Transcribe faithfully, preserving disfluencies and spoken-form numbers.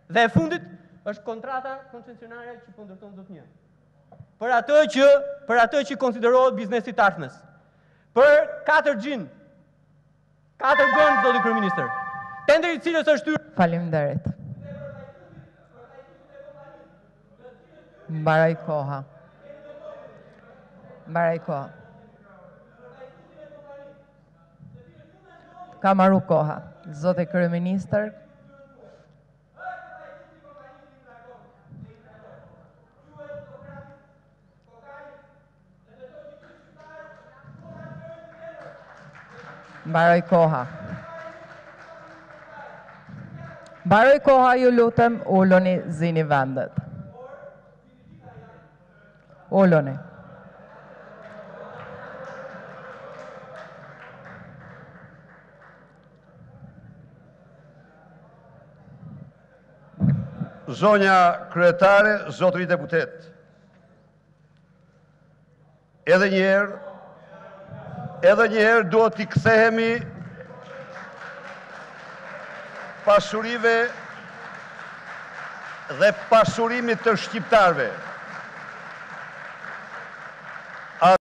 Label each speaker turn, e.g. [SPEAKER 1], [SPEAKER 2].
[SPEAKER 1] Dhe e fundit është kontrata koncesionare që po ndërton do të një. Për atë që për atë që konsiderohet biznesi të ardhmes. Për katër gjin. Katër gën, zoti kryeministër. Tenderi i cilës është hyrë.
[SPEAKER 2] Faleminderit. Mbaroj koha. Mbaroj koha. Ka marru koha. Zoti kryeministër. Mbaroj koha. Mbaroj koha, ju lutem, uluni, zini vendet. Uluni.
[SPEAKER 3] Zonja kryetare, zotëri deputet. Edhe një herë, edhe një herë duhet t'i kthehemi pasurive dhe pasurimit të shqiptarve.